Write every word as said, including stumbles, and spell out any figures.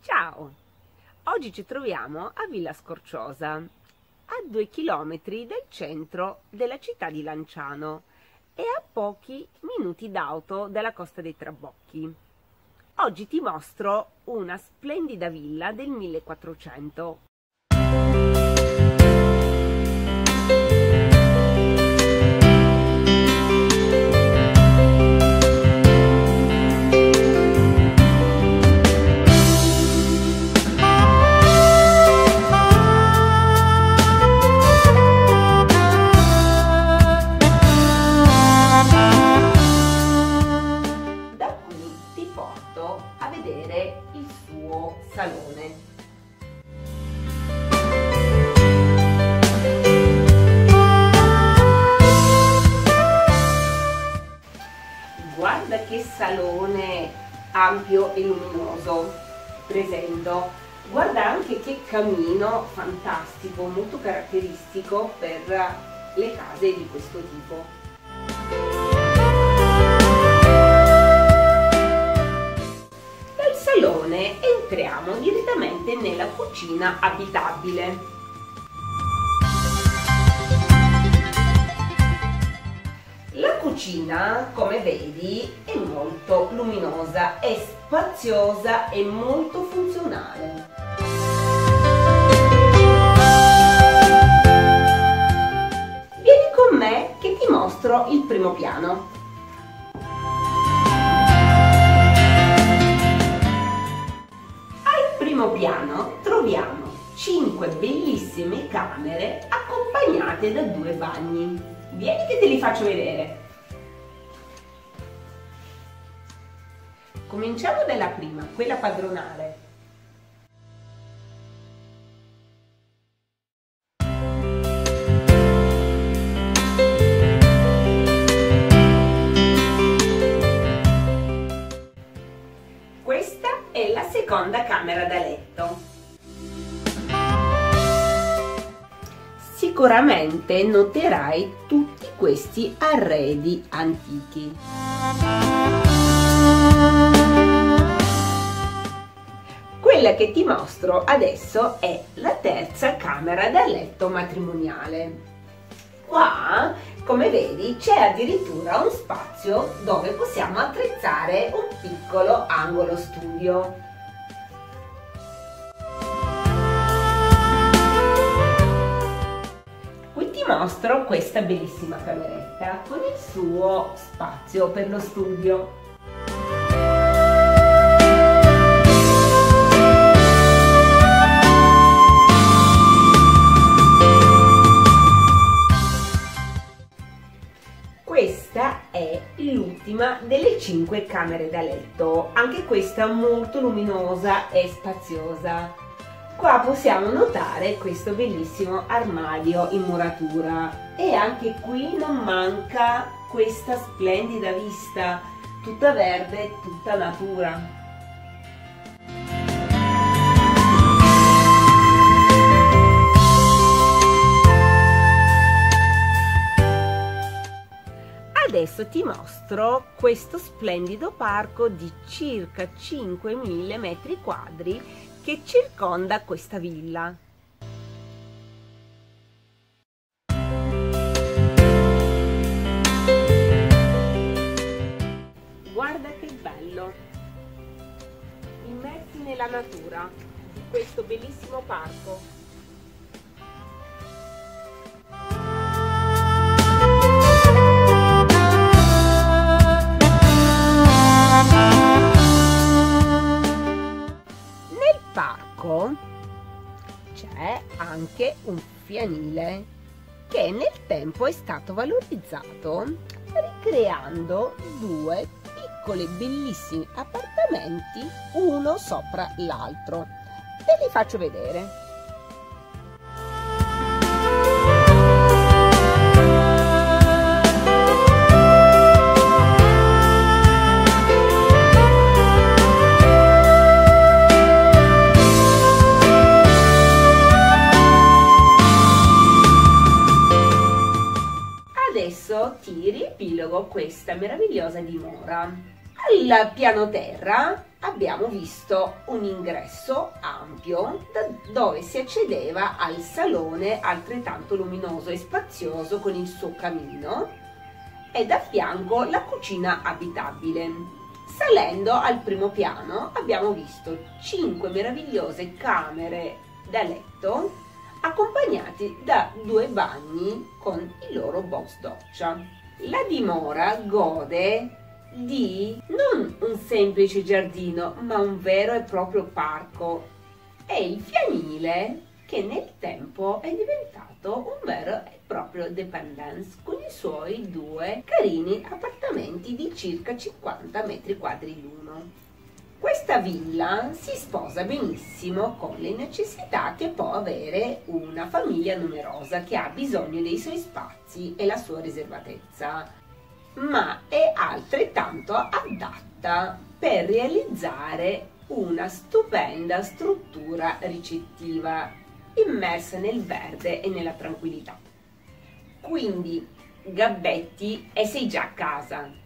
Ciao! Oggi ci troviamo a Villa Scorciosa, a due chilometri dal centro della città di Lanciano e a pochi minuti d'auto dalla Costa dei Trabocchi. Oggi ti mostro una splendida villa del millequattrocento. A vedere il suo salone. Guarda che salone ampio e luminoso presento. Guarda anche che camino fantastico, molto caratteristico per le case di questo tipo. Entriamo direttamente nella cucina abitabile. La cucina, come vedi, è molto luminosa, è spaziosa e molto funzionale. Vieni con me che ti mostro il primo piano. Piano troviamo cinque bellissime camere accompagnate da due bagni. Vieni che te li faccio vedere. Cominciamo dalla prima, quella padronale. È la seconda camera da letto. Sicuramente noterai tutti questi arredi antichi. Quella che ti mostro adesso è la terza camera da letto matrimoniale. Qua, come vedi, c'è addirittura un spazio dove possiamo attrezzare un piccolo angolo studio. Qui ti mostro questa bellissima cameretta con il suo spazio per lo studio. Questa è l'ultima delle cinque camere da letto, anche questa molto luminosa e spaziosa. Qua possiamo notare questo bellissimo armadio in muratura e anche qui non manca questa splendida vista, tutta verde, tutta natura. Adesso ti mostro questo splendido parco di circa cinquemila metri quadri che circonda questa villa. Guarda che bello! Immersi nella natura di questo bellissimo parco. C'è anche un fienile che nel tempo è stato valorizzato ricreando due piccoli bellissimi appartamenti uno sopra l'altro. Te li faccio vedere. Adesso ti riepilogo questa meravigliosa dimora. Al piano terra abbiamo visto un ingresso ampio da dove si accedeva al salone altrettanto luminoso e spazioso con il suo camino e da fianco la cucina abitabile. Salendo al primo piano abbiamo visto cinque meravigliose camere da letto accompagnati da due bagni con il loro box doccia. La dimora gode di non un semplice giardino, ma un vero e proprio parco. È il fianile che nel tempo è diventato un vero e proprio dependance con i suoi due carini appartamenti di circa cinquanta metri quadri l'uno. Questa villa si sposa benissimo con le necessità che può avere una famiglia numerosa che ha bisogno dei suoi spazi e la sua riservatezza, ma è altrettanto adatta per realizzare una stupenda struttura ricettiva immersa nel verde e nella tranquillità. Quindi gabbetti e sei già a casa.